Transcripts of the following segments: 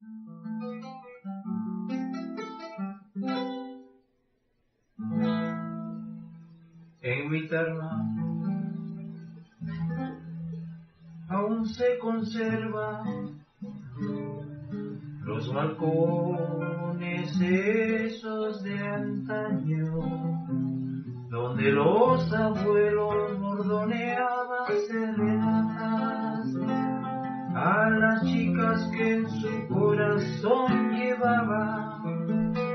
En mi terma aún se conservan los balcones esos de antaño, donde los abuelos bordoneaban serenatas a las chicas que en su corazón llevaban.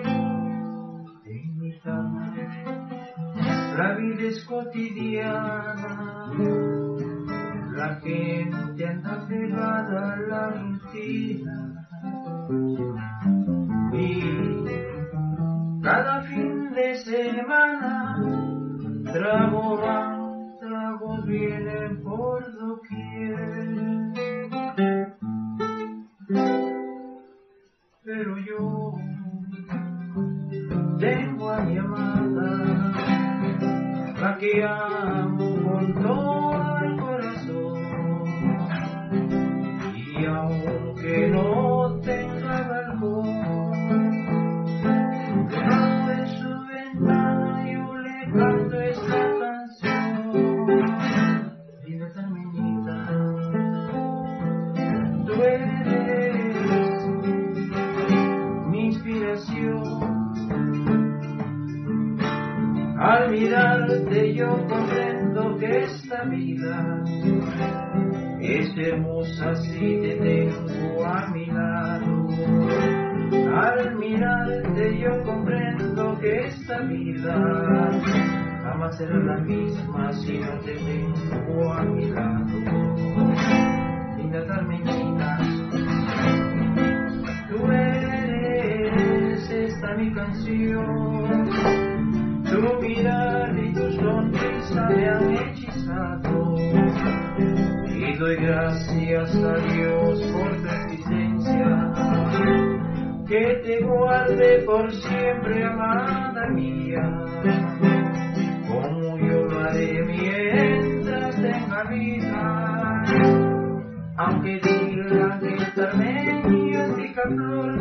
En mi cama la vida es cotidiana, la gente anda pegada a la rutina y cada fin de semana trago van, tragos vienen por doquier. Pero yo tengo a mi amada, la que amo con todo el corazón, y aunque no tenga balcón, debajo de su ventana yo le canto esta canción. Linda Carmenita, tú eres mi inspiración. Al mirarte yo comprendo que esta vida es hermosa si te tengo a mi lado. Al mirarte yo comprendo que esta vida jamás será la misma si no te tengo a mi lado. Linda Carmenita, tú eres esta mi canción. Tu mirar y tu sonrisa me han hechizado, y doy gracias a Dios por tu existencia. Que te guarde por siempre, amada mía, como yo lo haré mientras tenga vida. Aunque digan que el carmenio es picaflor,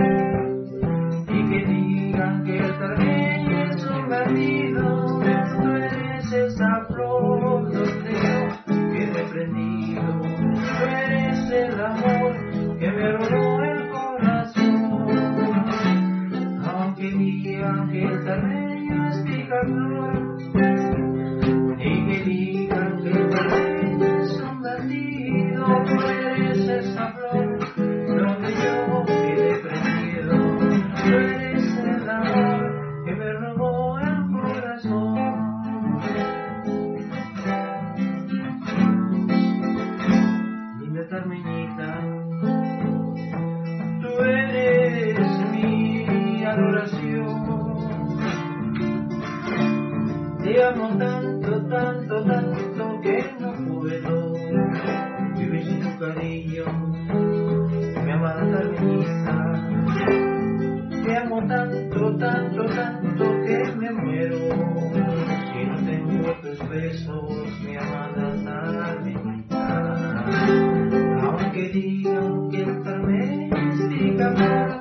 y que digan que el carmenio es un bandido, tú eres esa flor donde yo quedé prendido. Tú eres el amor que me robó el corazón. Aunque digan que el carmenio es picaflor, y que digan que el carmenio es un bandido, tú eres esa flor donde yo quedé prendido. Tú eres el amor que me robó el corazón. Linda Carmenita, tú eres mi adoración. Te amo tanto, tanto, tanto que no puedo vivir sin tu cariño, mi amada Carmenita. Te amo tanto, tanto, tanto que me muero si no tengo tus besos, mi amada Carmenita. Aunque digan que el carmen es picaflor,